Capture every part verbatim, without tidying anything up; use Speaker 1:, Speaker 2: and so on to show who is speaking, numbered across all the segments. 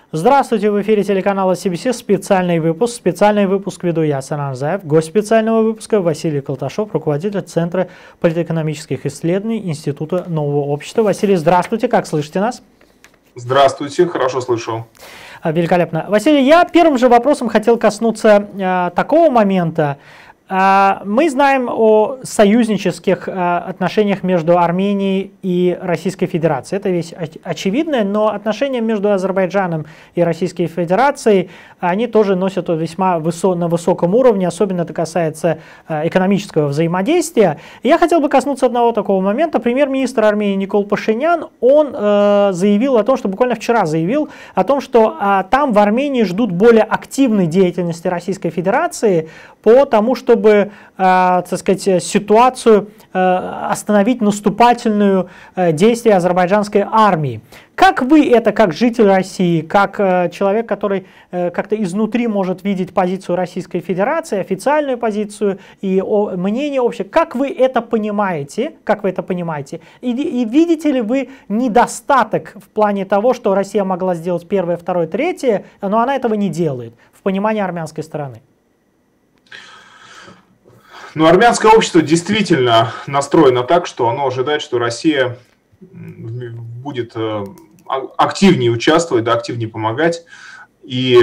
Speaker 1: Здравствуйте, в эфире телеканала си би си специальный выпуск. Специальный выпуск веду я, Санар Заев. Гость специального выпуска Василий Колташов, руководитель Центра политэкономических исследований Института нового общества. Василий, здравствуйте, как слышите нас?
Speaker 2: Здравствуйте, хорошо слышу.
Speaker 1: Великолепно. Василий, я первым же вопросом хотел коснуться э, такого момента. Мы знаем о союзнических отношениях между Арменией и Российской Федерацией. Это вещь очевидная, но отношения между Азербайджаном и Российской Федерацией, они тоже носят весьма высо на высоком уровне, особенно это касается экономического взаимодействия. И я хотел бы коснуться одного такого момента. Премьер-министр Армении Никол Пашинян, он э, заявил о том, что буквально вчера заявил о том, что э, там в Армении ждут более активной деятельности Российской Федерации по тому, чтобы чтобы, э, так сказать, ситуацию э, остановить наступательную э, действие азербайджанской армии. Как вы это, как житель России, как э, человек, который э, как-то изнутри может видеть позицию Российской Федерации, официальную позицию и о, мнение общее, как вы это понимаете, как вы это понимаете, и, и видите ли вы недостаток в плане того, что Россия могла сделать первое, второе, третье, но она этого не делает в понимании армянской стороны?
Speaker 2: Но армянское общество действительно настроено так, что оно ожидает, что Россия будет активнее участвовать, да, активнее помогать. И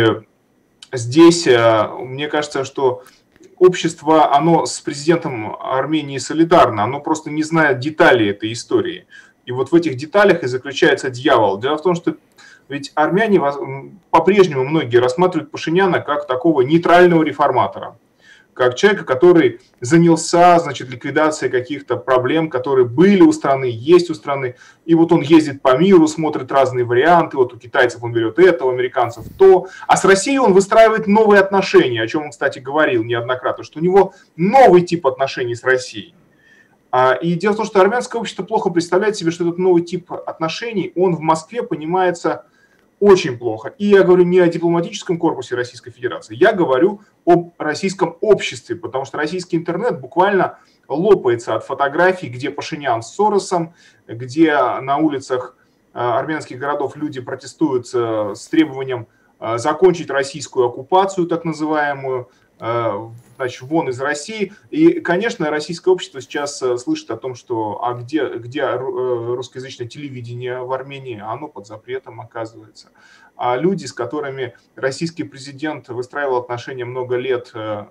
Speaker 2: здесь, мне кажется, что общество, оно с президентом Армении солидарно, оно просто не знает деталей этой истории. И вот в этих деталях и заключается дьявол. Дело в том, что ведь армяне по-прежнему многие рассматривают Пашиняна как такого нейтрального реформатора, как человека, который занялся, значит, ликвидацией каких-то проблем, которые были у страны, есть у страны. И вот он ездит по миру, смотрит разные варианты. Вот у китайцев он берет это, у американцев то. А с Россией он выстраивает новые отношения, о чем он, кстати, говорил неоднократно, что у него новый тип отношений с Россией. И дело в том, что армянское общество плохо представляет себе, что этот новый тип отношений, он в Москве понимается очень плохо. И я говорю не о дипломатическом корпусе Российской Федерации, я говорю об российском обществе, потому что российский интернет буквально лопается от фотографий, где Пашинян с Соросом, где на улицах армянских городов люди протестуют с требованием закончить российскую оккупацию, так называемую, значит, вон из России. И, конечно, российское общество сейчас слышит о том, что а где, где русскоязычное телевидение в Армении, оно под запретом оказывается. А люди, с которыми российский президент выстраивал отношения много лет,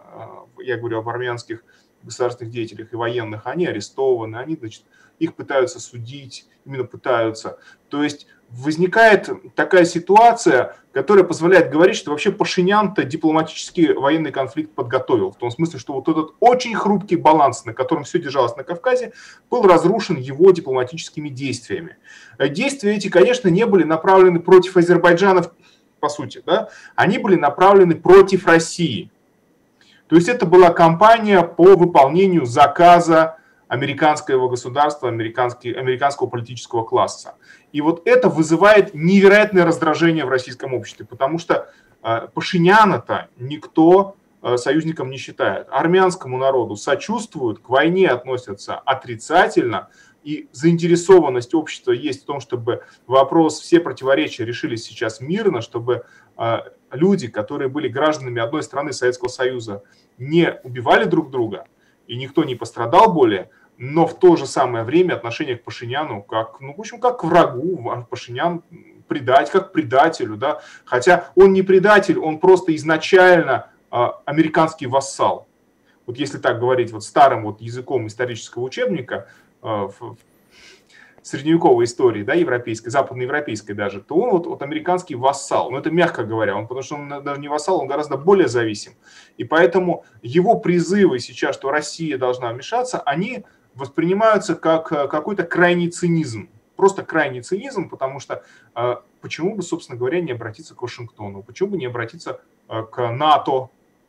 Speaker 2: я говорю об армянских государственных деятелях и военных, они арестованы, они, значит, их пытаются судить, именно пытаются. То есть возникает такая ситуация, которая позволяет говорить, что вообще Пашинян-то дипломатический военный конфликт подготовил. В том смысле, что вот этот очень хрупкий баланс, на котором все держалось на Кавказе, был разрушен его дипломатическими действиями. Действия эти, конечно, не были направлены против Азербайджана, по сути, да? Они были направлены против России. То есть это была кампания по выполнению заказа американского государства, американского политического класса. И вот это вызывает невероятное раздражение в российском обществе, потому что Пашиняна-то никто союзником не считает. Армянскому народу сочувствуют, к войне относятся отрицательно, и заинтересованность общества есть в том, чтобы вопрос, все противоречия решились сейчас мирно, чтобы люди, которые были гражданами одной страны Советского Союза, не убивали друг друга, и никто не пострадал более, но в то же самое время отношение к Пашиняну как, ну, в общем, как к врагу, Пашинян предать, как к предателю, да, хотя он не предатель, он просто изначально э, американский вассал. Вот если так говорить вот старым вот языком исторического учебника, э, в средневековой истории, да, европейской, западноевропейской даже, то он вот, вот американский вассал. Но это мягко говоря, он, потому что он даже не вассал, он гораздо более зависим. И поэтому его призывы сейчас, что Россия должна вмешаться, они воспринимаются как какой-то крайний цинизм. Просто крайний цинизм, потому что почему бы, собственно говоря, не обратиться к Вашингтону, почему бы не обратиться к НАТО.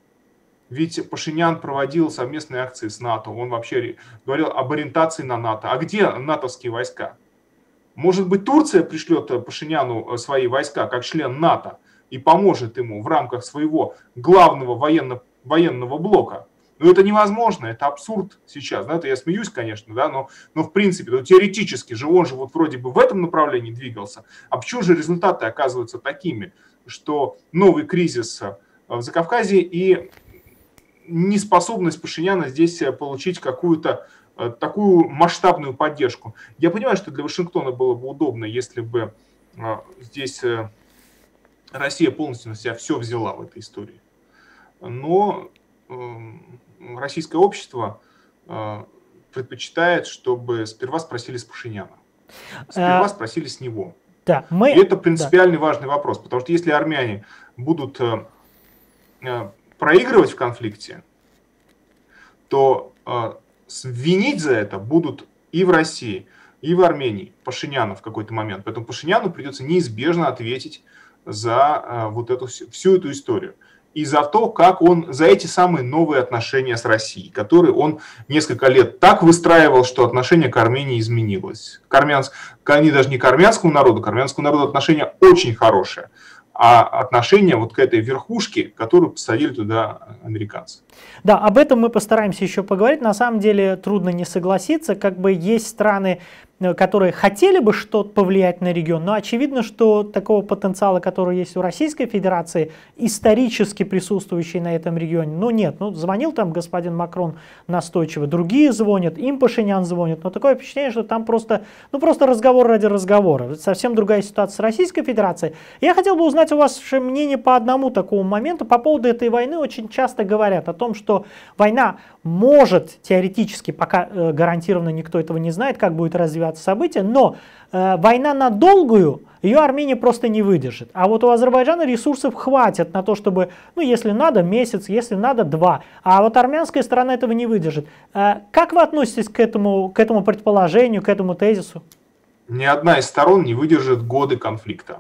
Speaker 2: Ведь Пашинян проводил совместные акции с НАТО, он вообще говорил об ориентации на НАТО. А где натовские войска? Может быть, Турция пришлет Пашиняну свои войска как член НАТО и поможет ему в рамках своего главного военно- военного блока? Но это невозможно, это абсурд сейчас. Да? Это я смеюсь, конечно, да? но, но в принципе, ну, теоретически же он же вот вроде бы в этом направлении двигался. А почему же результаты оказываются такими? что новый кризис в Закавказье и неспособность Пашиняна здесь получить какую-то такую масштабную поддержку. Я понимаю, что для Вашингтона было бы удобно, если бы здесь Россия полностью на себя все взяла в этой истории. Но российское общество предпочитает, чтобы сперва спросили с Пашиняна. Сперва спросили с него.
Speaker 1: Да, мы...
Speaker 2: И это принципиальный да. важный вопрос, потому что если армяне будут проигрывать в конфликте, то винить за это будут и в России, и в Армении Пашиняна в какой-то момент. Поэтому Пашиняну придется неизбежно ответить за вот эту, всю эту историю. И за то, как он, за эти самые новые отношения с Россией, которые он несколько лет так выстраивал, что отношение к Армении изменилось. К армянск, они даже не к армянскому народу, к армянскому народу отношения очень хорошие, а отношения вот к этой верхушке, которую посадили туда американцы.
Speaker 1: Да, об этом мы постараемся еще поговорить. На самом деле трудно не согласиться, как бы есть страны, которые хотели бы что-то повлиять на регион, но очевидно, что такого потенциала, который есть у Российской Федерации, исторически присутствующий на этом регионе, ну нет. Ну, звонил там господин Макрон настойчиво, другие звонят, им Пашинян звонит, но такое впечатление, что там просто, ну, просто разговор ради разговора. Это совсем другая ситуация с Российской Федерацией. Я хотел бы узнать у вас мнение по одному такому моменту. По поводу этой войны очень часто говорят о том, что война может теоретически, пока э, гарантированно никто этого не знает, как будет развиваться события, но э, война на долгую, ее Армения просто не выдержит. А вот у Азербайджана ресурсов хватит на то, чтобы, ну, если надо, месяц, если надо, два. А вот армянская сторона этого не выдержит. Э, как вы относитесь к этому, к этому предположению, к этому тезису?
Speaker 2: Ни одна из сторон не выдержит годы конфликта.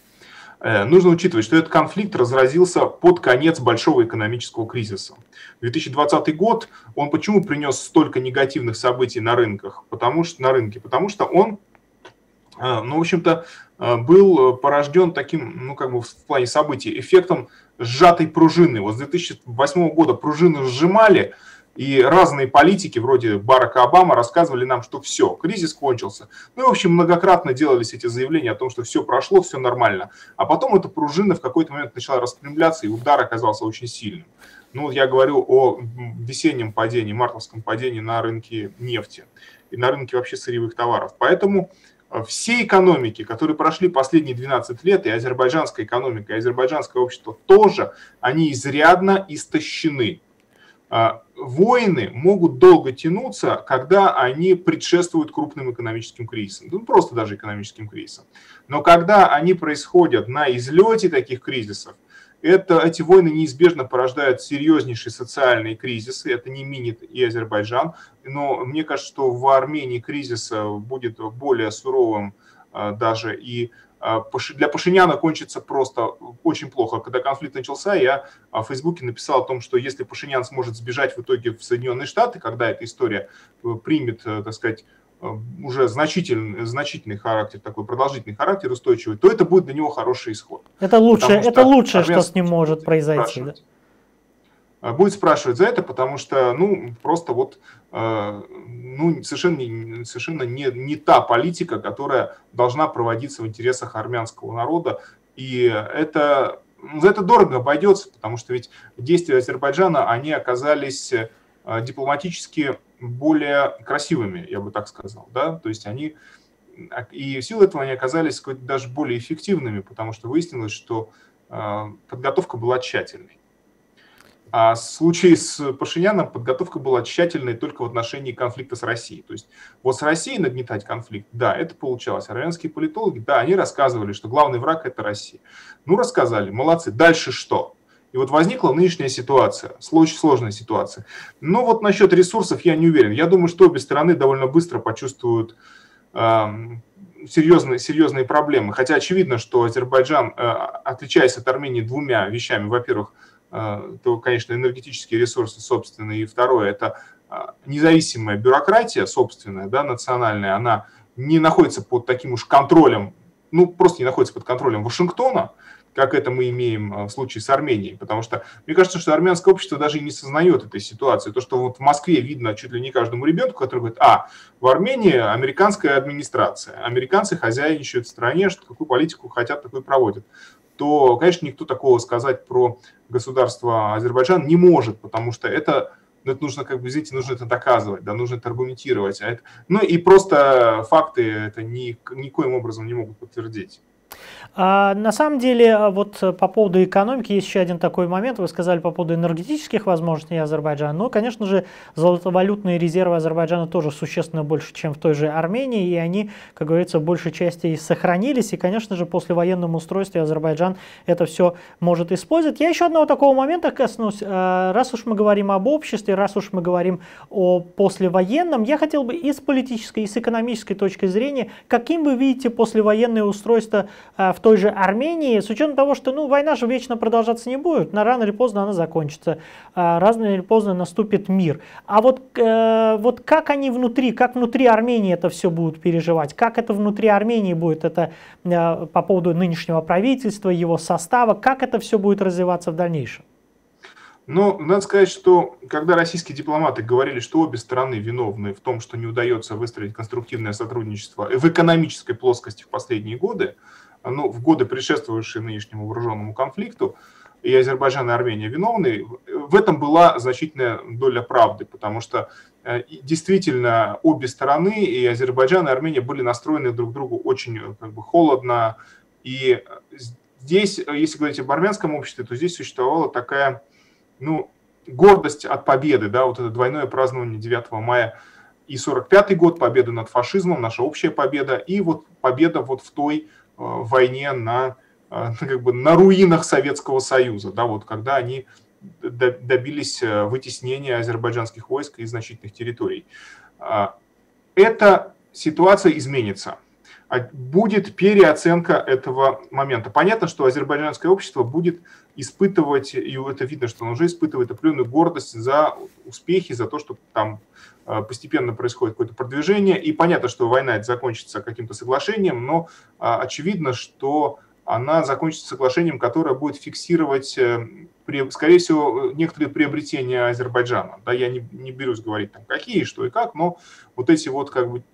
Speaker 2: Нужно учитывать, что этот конфликт разразился под конец большого экономического кризиса. две тысячи двадцатый год, он почему принес столько негативных событий на рынках? Потому что, на рынке? Потому что он, ну, в общем-то, был порожден таким, ну, как бы в плане событий, эффектом сжатой пружины. Вот с две тысячи восьмого года пружину сжимали, и разные политики, вроде Барака Обамы, рассказывали нам, что все, кризис кончился. Ну и, в общем, многократно делались эти заявления о том, что все прошло, все нормально. А потом эта пружина в какой-то момент начала распрямляться, и удар оказался очень сильным. Ну, я говорю о весеннем падении, мартовском падении на рынке нефти и на рынке вообще сырьевых товаров. Поэтому все экономики, которые прошли последние двенадцать лет, и азербайджанская экономика, и азербайджанское общество тоже, они изрядно истощены. Войны могут долго тянуться, когда они предшествуют крупным экономическим кризисам, ну просто даже экономическим кризисам. Но когда они происходят на излете таких кризисов, это, эти войны неизбежно порождают серьезнейшие социальные кризисы, это не минит и Азербайджан, но мне кажется, что в Армении кризис будет более суровым даже и для Пашиняна кончится просто очень плохо. Когда конфликт начался, я в Фейсбуке написал о том, что если Пашинян сможет сбежать в итоге в Соединенные Штаты, когда эта история примет, так сказать, уже значительный, значительный характер, такой продолжительный характер, устойчивый, то это будет для него хороший исход.
Speaker 1: Это лучшее, это лучшее, что с ним может произойти. Да?
Speaker 2: Будет спрашивать за это, потому что, ну, просто вот, ну, совершенно, совершенно не, не та политика, которая должна проводиться в интересах армянского народа, и это, за это дорого обойдется, потому что ведь действия Азербайджана, они оказались дипломатически более красивыми, я бы так сказал, да, то есть они, и в силу этого они оказались даже более эффективными, потому что выяснилось, что подготовка была тщательной. А в случае с Пашиняном подготовка была тщательной только в отношении конфликта с Россией. То есть вот с Россией нагнетать конфликт, да, это получалось. Армянские политологи, да, они рассказывали, что главный враг – это Россия. Ну, рассказали, молодцы. Дальше что? И вот возникла нынешняя ситуация, очень сложная ситуация. Но вот насчет ресурсов я не уверен. Я думаю, что обе стороны довольно быстро почувствуют э, серьезные, серьезные проблемы. Хотя очевидно, что Азербайджан, э, отличаясь от Армении двумя вещами, во-первых, то, конечно, энергетические ресурсы собственные, и второе, это независимая бюрократия собственная, да, национальная, она не находится под таким уж контролем, ну, просто не находится под контролем Вашингтона, как это мы имеем в случае с Арменией, потому что мне кажется, что армянское общество даже не сознает этой ситуации. То, что вот в Москве видно чуть ли не каждому ребенку, который говорит, а, в Армении американская администрация, американцы хозяйничают в стране, что какую политику хотят, такую проводят. то, конечно, никто такого сказать про государство Азербайджан не может, потому что это, ну, это нужно, как бы, извините, нужно это доказывать, да, нужно это аргументировать. А это, ну и просто факты это ни, никоим образом не могут подтвердить.
Speaker 1: А, на самом деле, вот по поводу экономики есть еще один такой момент. Вы сказали по поводу энергетических возможностей Азербайджана. Но, конечно же, золотовалютные резервы Азербайджана тоже существенно больше, чем в той же Армении. И они, как говорится, в большей части и сохранились. И, конечно же, после военном устройстве Азербайджан это все может использовать. Я еще одного такого момента коснусь. Раз уж мы говорим об обществе, раз уж мы говорим о послевоенном, я хотел бы и с политической, и с экономической точки зрения, каким вы видите послевоенное устройство в той же Армении, с учетом того, что ну, война же вечно продолжаться не будет, но рано или поздно она закончится, рано или поздно наступит мир. А вот, э, вот как они внутри, как внутри Армении это все будут переживать, как это внутри Армении будет, это э, по поводу нынешнего правительства, его состава, как это все будет развиваться в дальнейшем?
Speaker 2: Ну, надо сказать, что когда российские дипломаты говорили, что обе стороны виновны в том, что не удается выстроить конструктивное сотрудничество в экономической плоскости в последние годы, ну, в годы, предшествовавшие нынешнему вооруженному конфликту, и Азербайджан и Армения виновны, в этом была значительная доля правды, потому что действительно обе стороны, и Азербайджан, и Армения, были настроены друг к другу очень, как бы, холодно. И здесь, если говорить об армянском обществе, то здесь существовала такая, ну, гордость от победы, да, вот это двойное празднование девятого мая и сорок пятый год, победа над фашизмом, наша общая победа, и вот победа вот в той войне на, как бы, на руинах Советского Союза, да, вот когда они добились вытеснения азербайджанских войск из значительных территорий. Эта ситуация изменится. Будет переоценка этого момента. Понятно, что азербайджанское общество будет испытывать, и это видно, что оно уже испытывает определенную гордость за успехи, за то, что там постепенно происходит какое-то продвижение. И понятно, что война это закончится каким-то соглашением, но очевидно, что она закончится соглашением, которое будет фиксировать, скорее всего, некоторые приобретения Азербайджана. Да, я не, не берусь говорить, там, какие, что и как, но вот эти вот, как бы,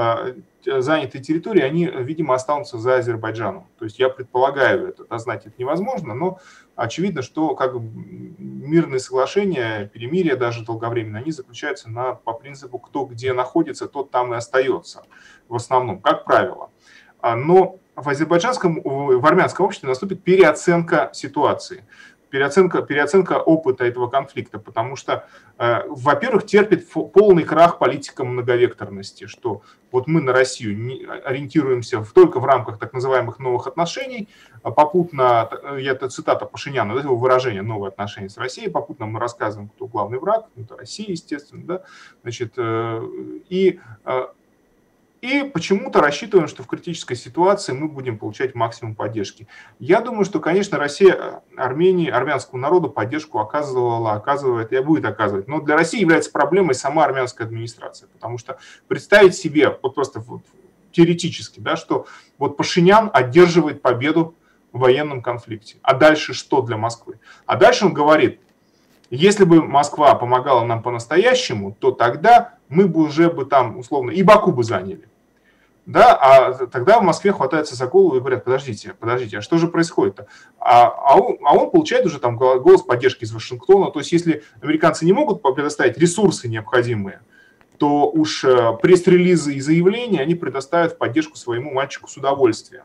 Speaker 2: занятые территории, они, видимо, останутся за Азербайджаном. То есть я предполагаю это, да, знать это невозможно, но очевидно, что, как бы, мирные соглашения, перемирия даже долговременные, они заключаются на, по принципу, кто где находится, тот там и остается, в основном, как правило. Но в азербайджанском, в армянском обществе наступит переоценка ситуации. Переоценка, переоценка опыта этого конфликта, потому что, э, во-первых, терпит полный крах политика многовекторности, что вот мы на Россию не ориентируемся в, только в рамках так называемых новых отношений, а попутно, это цитата Пашиняна, это его выражение «новые отношения с Россией», попутно мы рассказываем, кто главный враг, это Россия, естественно, да, значит, э, и... Э, И почему-то рассчитываем, что в критической ситуации мы будем получать максимум поддержки. Я думаю, что, конечно, Россия Армении, армянскому народу поддержку оказывала, оказывает и будет оказывать. Но для России является проблемой сама армянская администрация. Потому что представить себе, вот просто вот, теоретически, да, что вот Пашинян одерживает победу в военном конфликте. А дальше что для Москвы? А дальше он говорит, если бы Москва помогала нам по-настоящему, то тогда мы бы уже бы там, условно, и Баку бы заняли. Да, а тогда в Москве хватаются за голову и говорят, подождите, подождите, а что же происходит-то? А, а, он, а он получает уже там голос поддержки из Вашингтона. То есть если американцы не могут предоставить ресурсы необходимые, то уж пресс-релизы и заявления они предоставят в поддержку своему мальчику с удовольствием.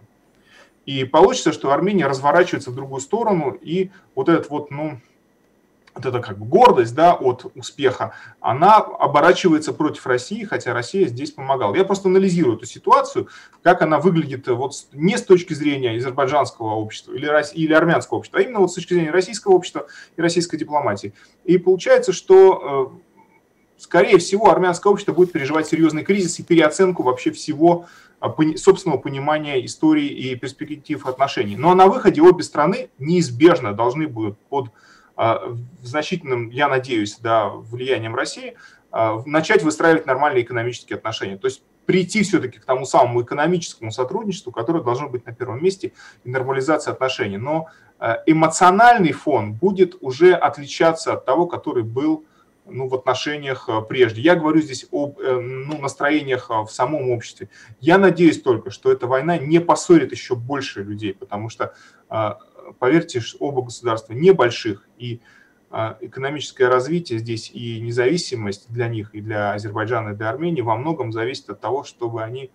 Speaker 2: И получится, что Армения разворачивается в другую сторону, и вот этот вот, ну... вот эта, как бы, гордость, да, от успеха, она оборачивается против России, хотя Россия здесь помогала. Я просто анализирую эту ситуацию, как она выглядит вот не с точки зрения азербайджанского общества или, или армянского общества, а именно вот с точки зрения российского общества и российской дипломатии. И получается, что, скорее всего, армянское общество будет переживать серьезный кризис и переоценку вообще всего собственного понимания истории и перспектив отношений. Но на выходе обе страны неизбежно должны будут под значительным, я надеюсь, да, влиянием России, начать выстраивать нормальные экономические отношения. То есть прийти все-таки к тому самому экономическому сотрудничеству, которое должно быть на первом месте, и нормализация отношений. Но эмоциональный фон будет уже отличаться от того, который был ну, в отношениях прежде. Я говорю здесь об ну, настроениях в самом обществе. Я надеюсь только, что эта война не поссорит еще больше людей, потому что, поверьте, оба государства небольших, и экономическое развитие здесь и независимость для них, и для Азербайджана, и для Армении во многом зависит от того, чтобы они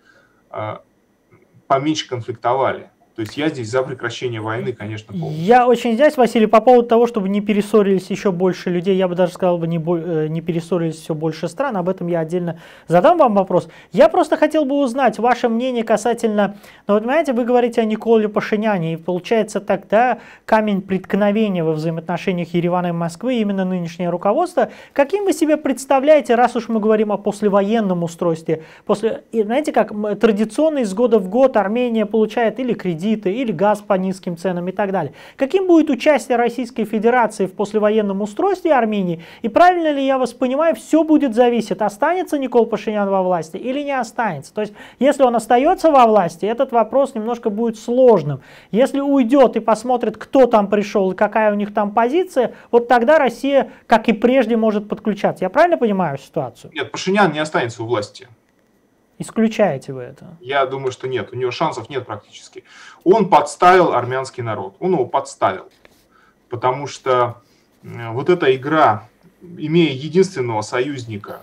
Speaker 2: поменьше конфликтовали. То есть я здесь за прекращение войны, конечно, полностью.
Speaker 1: Я очень здесь, Василий, по поводу того, чтобы не перессорились еще больше людей, я бы даже сказал, бы не, не перессорились все больше стран, об этом я отдельно задам вам вопрос. Я просто хотел бы узнать ваше мнение касательно, ну вот понимаете, вы говорите о Николе Пашиняне, и получается тогда камень преткновения во взаимоотношениях Еревана и Москвы, именно нынешнее руководство. Каким вы себе представляете, раз уж мы говорим о послевоенном устройстве, после, и знаете, как традиционно из года в год Армения получает или кредит, или газ по низким ценам и так далее. Каким будет участие Российской Федерации в послевоенном устройстве Армении? И правильно ли я вас понимаю, все будет зависеть, останется Никол Пашинян во власти или не останется? То есть, если он остается во власти, этот вопрос немножко будет сложным. Если уйдет и посмотрит, кто там пришел и какая у них там позиция, вот тогда Россия, как и прежде, может подключаться. Я правильно понимаю ситуацию?
Speaker 2: Нет, Пашинян не останется у власти.
Speaker 1: Исключаете вы это?
Speaker 2: Я думаю, что нет. У него шансов нет практически. Он подставил армянский народ. Он его подставил. Потому что вот эта игра, имея единственного союзника,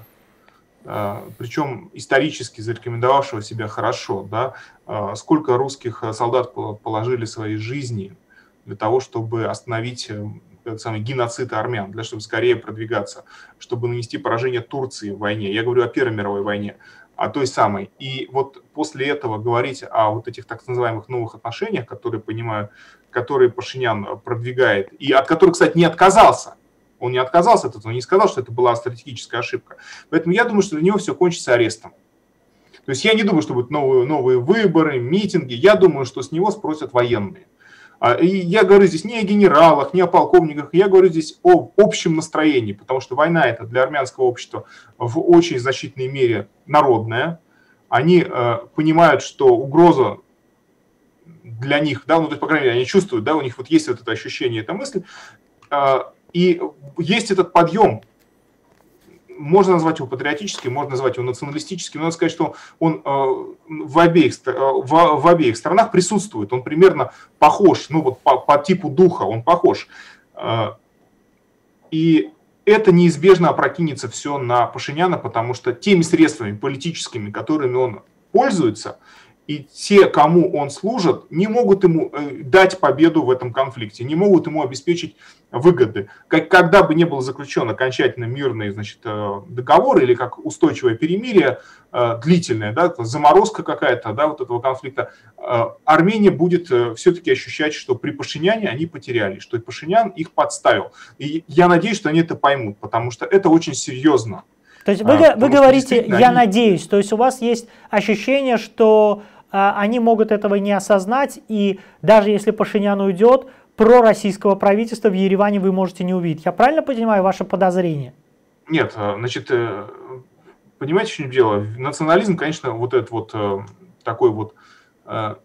Speaker 2: причем исторически зарекомендовавшего себя хорошо, да, сколько русских солдат положили свои жизни для того, чтобы остановить этот самый геноцид армян, для того, чтобы скорее продвигаться, чтобы нанести поражение Турции в войне. Я говорю о Первой мировой войне. А той самой. И вот после этого говорить о вот этих так называемых новых отношениях, которые, понимаю, которые Пашинян продвигает, и от которых, кстати, не отказался. Он не отказался от этого, он не сказал, что это была стратегическая ошибка. Поэтому я думаю, что для него все кончится арестом. То есть я не думаю, что будут новые, новые выборы, митинги. Я думаю, что с него спросят военные. И я говорю здесь не о генералах, не о полковниках, я говорю здесь об общем настроении, потому что война это для армянского общества в очень значительной мере народная. Они э, понимают, что угроза для них, да, ну, то есть, по крайней мере, они чувствуют, да, у них вот есть вот это ощущение, эта мысль, э, и есть этот подъем. Можно назвать его патриотическим, можно назвать его националистическим, но надо сказать, что он в обеих, в, в обеих сторонах присутствует. Он примерно похож, ну вот по, по типу духа он похож. И это неизбежно опрокинется все на Пашиняна, потому что теми средствами политическими, которыми он пользуется, и те, кому он служит, не могут ему дать победу в этом конфликте, не могут ему обеспечить выгоды. Как, когда бы не был заключен окончательно мирный, значит, договор или как устойчивое перемирие, длительное, да, заморозка какая-то, да, вот этого конфликта, Армения будет все-таки ощущать, что при Пашиняне они потеряли, что Пашинян их подставил. И я надеюсь, что они это поймут, потому что это очень серьезно.
Speaker 1: То есть вы, а, вы говорите, я они... надеюсь, то есть у вас есть ощущение, что а, они могут этого не осознать, и даже если Пашинян уйдет, пророссийского правительства в Ереване вы можете не увидеть. Я правильно понимаю ваше подозрение?
Speaker 2: Нет, значит, понимаете, в чем дело? Национализм, конечно, вот этот вот такой вот, как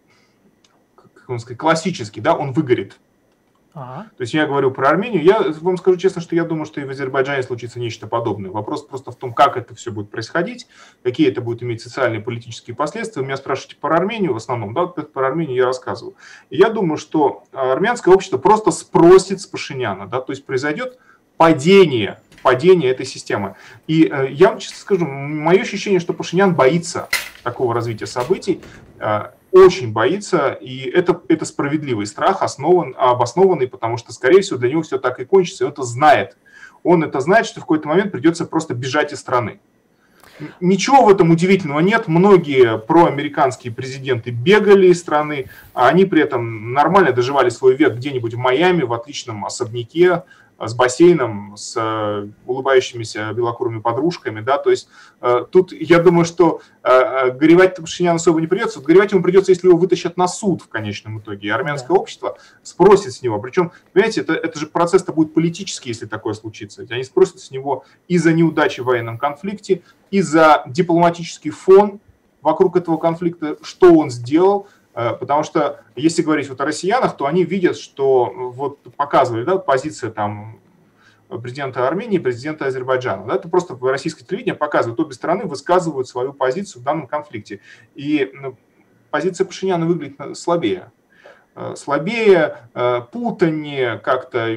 Speaker 2: он сказать, классический, да, он выгорит. Ага. То есть я говорю про Армению, я вам скажу честно, что я думаю, что и в Азербайджане случится нечто подобное. Вопрос просто в том, как это все будет происходить, какие это будут иметь социальные и политические последствия. Вы меня спрашиваете про Армению в основном, да, про Армению я рассказываю. И я думаю, что армянское общество просто спросит с Пашиняна, да, то есть произойдет падение, падение этой системы. И э, я вам честно скажу, мое ощущение, что Пашинян боится такого развития событий, э, очень боится, и это, это справедливый страх, основан, обоснованный, потому что, скорее всего, для него все так и кончится, и он это знает. Он это знает, что в какой-то момент придется просто бежать из страны. Ничего в этом удивительного нет. Многие проамериканские президенты бегали из страны, а они при этом нормально доживали свой век где-нибудь в Майами, в отличном особняке, с бассейном, с улыбающимися белокурыми подружками, да, то есть э, тут я думаю, что э, горевать Пашиняну особо не придется, вот горевать ему придется, если его вытащат на суд в конечном итоге, и армянское да. общество спросит с него, причем, понимаете, это, это же процесс-то будет политический, если такое случится, они спросят с него и за неудачи в военном конфликте, и за дипломатический фон вокруг этого конфликта, что он сделал. Потому что, если говорить вот о россиянах, то они видят, что вот показывали, да, позиция там президента Армении и президента Азербайджана. Да, это просто российское телевидение показывает, обе стороны высказывают свою позицию в данном конфликте. И позиция Пашиняна выглядит слабее. Слабее, путаннее, как-то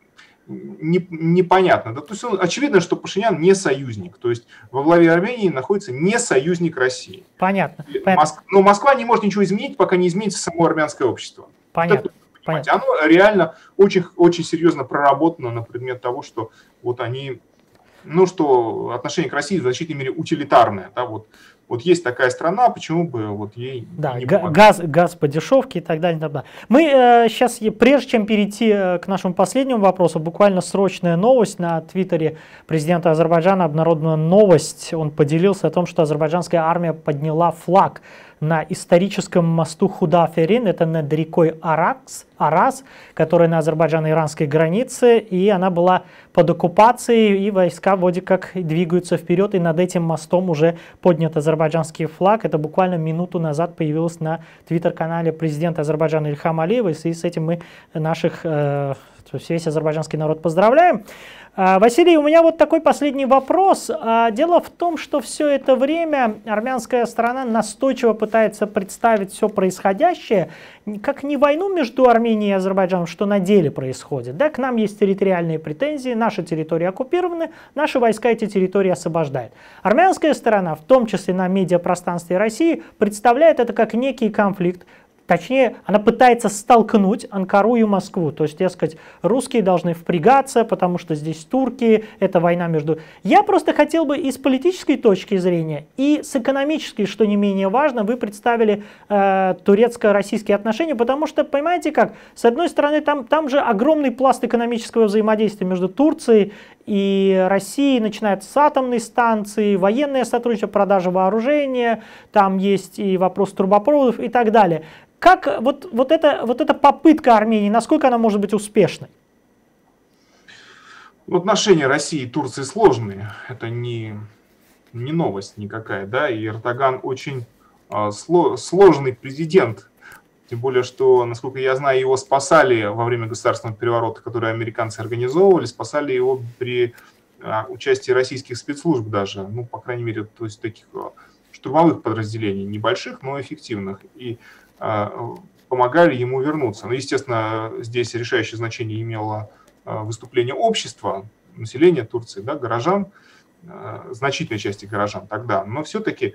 Speaker 2: непонятно. Да? То есть он, очевидно, что Пашинян не союзник. То есть во главе Армении находится не союзник России.
Speaker 1: Понятно.
Speaker 2: Моск... Но Москва не может ничего изменить, пока не изменится само армянское общество.
Speaker 1: Понятно. Понятно.
Speaker 2: Оно реально очень, очень серьезно проработано на предмет того, что вот они, ну что отношение к России в значительной мере утилитарное. Да? Вот, вот есть такая страна, почему бы вот ей
Speaker 1: да,
Speaker 2: не
Speaker 1: газ, газ по дешевке и так далее. И так далее. Мы э, сейчас, прежде чем перейти к нашему последнему вопросу, буквально срочная новость. На твиттере президента Азербайджана обнародована новость. Он поделился о том, что азербайджанская армия подняла флаг на историческом мосту Худа-Аферин, это над рекой Аракс, Арас, которая на азербайджано-иранской границе, и она была под оккупацией, и войска вроде как двигаются вперед, и над этим мостом уже поднят азербайджанский флаг. Это буквально минуту назад появилось на твиттер-канале президента Азербайджана Ильхама Алиева, и в связи с этим мы наших, э, весь азербайджанский народ поздравляем. Василий, у меня вот такой последний вопрос. Дело в том, что все это время армянская сторона настойчиво пытается представить все происходящее как не войну между Арменией и Азербайджаном, что на деле происходит. Да, к нам есть территориальные претензии, наши территории оккупированы, наши войска эти территории освобождают. Армянская сторона, в том числе на медиапространстве России, представляет это как некий конфликт. Точнее, она пытается столкнуть Анкару и Москву. То есть, так сказать, русские должны впрягаться, потому что здесь турки, это война между... Я просто хотел бы и с политической точки зрения, и с экономической, что не менее важно, вы представили э, турецко-российские отношения, потому что, понимаете как, с одной стороны, там, там же огромный пласт экономического взаимодействия между Турцией и Россией, начинается с атомной станции, военное сотрудничество, продажа вооружения, там есть и вопрос трубопроводов и так далее. Как вот, вот, это, вот эта попытка Армении, насколько она может быть успешной?
Speaker 2: Отношения России и Турции сложные. Это не, не новость никакая. Да? И Эрдоган очень а, сло, сложный президент. Тем более, что, насколько я знаю, его спасали во время государственного переворота, который американцы организовывали, спасали его при а, участии российских спецслужб даже. Ну, по крайней мере, то есть таких а, штурмовых подразделений, небольших, но эффективных. И помогали ему вернуться. Но, естественно, здесь решающее значение имело выступление общества, населения Турции, да, горожан, значительной части горожан тогда. Но все-таки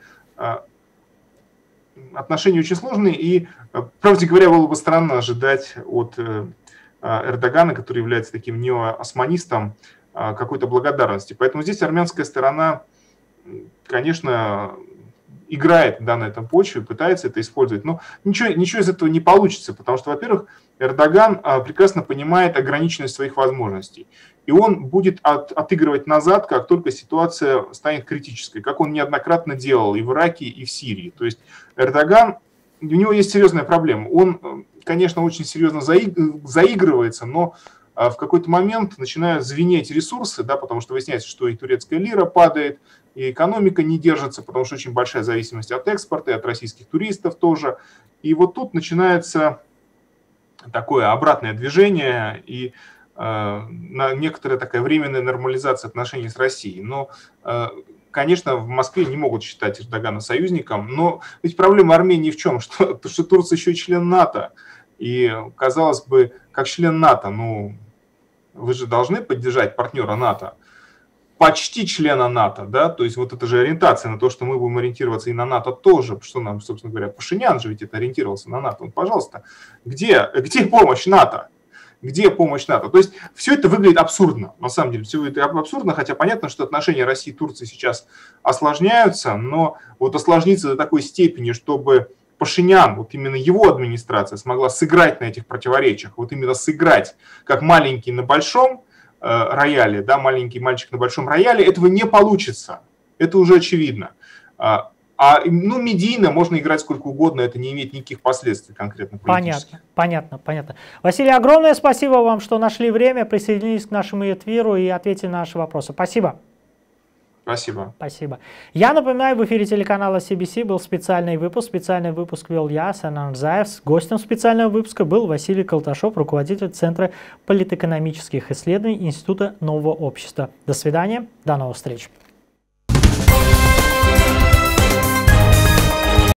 Speaker 2: отношения очень сложные, и, правде говоря, было бы странно ожидать от Эрдогана, который является таким неоосманистом, какой-то благодарности. Поэтому здесь армянская сторона, конечно, играет да, на этом почве, пытается это использовать. Но ничего, ничего из этого не получится, потому что, во-первых, Эрдоган а, прекрасно понимает ограниченность своих возможностей. И он будет от, отыгрывать назад, как только ситуация станет критической, как он неоднократно делал и в Ираке, и в Сирии. То есть Эрдоган, у него есть серьезная проблема. Он, конечно, очень серьезно заигрывается, но в какой-то момент начинают звенеть ресурсы, да, потому что выясняется, что и турецкая лира падает, и экономика не держится, потому что очень большая зависимость от экспорта, и от российских туристов тоже. И вот тут начинается такое обратное движение и э, некоторая такая временная нормализация отношений с Россией. Но, э, конечно, в Москве не могут считать Эрдогана союзником, но ведь проблема Армении в чем? Что, что Турция еще и член НАТО. И, казалось бы, как член НАТО, ну, вы же должны поддержать партнера НАТО, почти члена НАТО, да, то есть вот это же ориентация на то, что мы будем ориентироваться и на НАТО тоже, что нам, собственно говоря, Пашинян же ведь это ориентировался на НАТО. Ну, пожалуйста, где, где помощь НАТО? Где помощь НАТО? То есть все это выглядит абсурдно, на самом деле, все это абсурдно, хотя понятно, что отношения России и Турции сейчас осложняются, но вот осложниться до такой степени, чтобы Пашинян, вот именно его администрация смогла сыграть на этих противоречиях, вот именно сыграть как маленький на большом э, рояле, да, маленький мальчик на большом рояле, этого не получится, это уже очевидно. А, а ну, медийно можно играть сколько угодно, это не имеет никаких последствий конкретно политических.
Speaker 1: Понятно, понятно, понятно. Василий, огромное спасибо вам, что нашли время, присоединились к нашему эфиру и ответили на наши вопросы. Спасибо.
Speaker 2: Спасибо.
Speaker 1: Спасибо. Я напоминаю, в эфире телеканала си би си был специальный выпуск. Специальный выпуск вел я, Санан Рзаев. Гостем специального выпуска был Василий Колташов, руководитель Центра политэкономических исследований Института нового общества. До свидания, до новых встреч.